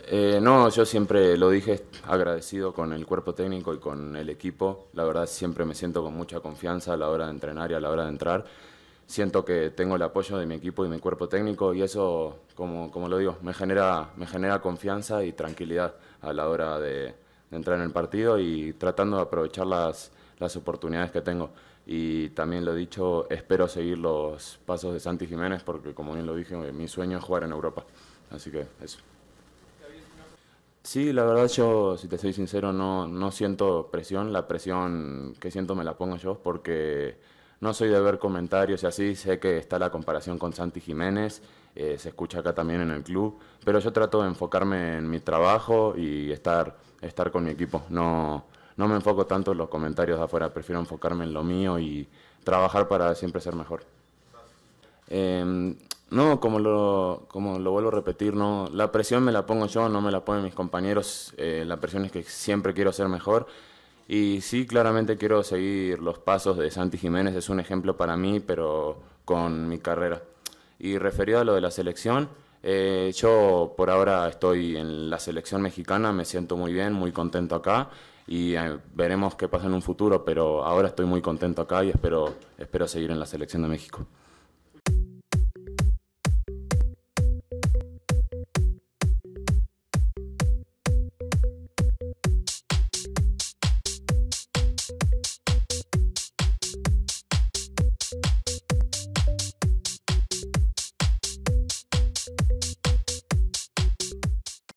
No, yo siempre lo dije, agradecido con el cuerpo técnico y con el equipo. La verdad siempre me siento con mucha confianza a la hora de entrenar y a la hora de entrar. Siento que tengo el apoyo de mi equipo y mi cuerpo técnico y eso, como lo digo, me genera confianza y tranquilidad a la hora de entrar en el partido y tratando de aprovechar las oportunidades que tengo. Y también lo he dicho, espero seguir los pasos de Santi Jiménez porque como bien lo dije, mi sueño es jugar en Europa. Así que eso. Sí, la verdad yo, si te soy sincero, no siento presión. La presión que siento me la pongo yo porque no soy de ver comentarios y así. Sé que está la comparación con Santi Jiménez, se escucha acá también en el club, pero yo trato de enfocarme en mi trabajo y estar con mi equipo. No me enfoco tanto en los comentarios de afuera, prefiero enfocarme en lo mío y trabajar para siempre ser mejor. No, como lo vuelvo a repetir, no, la presión me la pongo yo, no me la ponen mis compañeros. La presión es que siempre quiero ser mejor. Y sí, claramente quiero seguir los pasos de Santi Jiménez, es un ejemplo para mí, pero con mi carrera. Y referido a lo de la selección, yo por ahora estoy en la selección mexicana, me siento muy bien, muy contento acá y veremos qué pasa en un futuro, pero ahora estoy muy contento acá y espero seguir en la selección de México.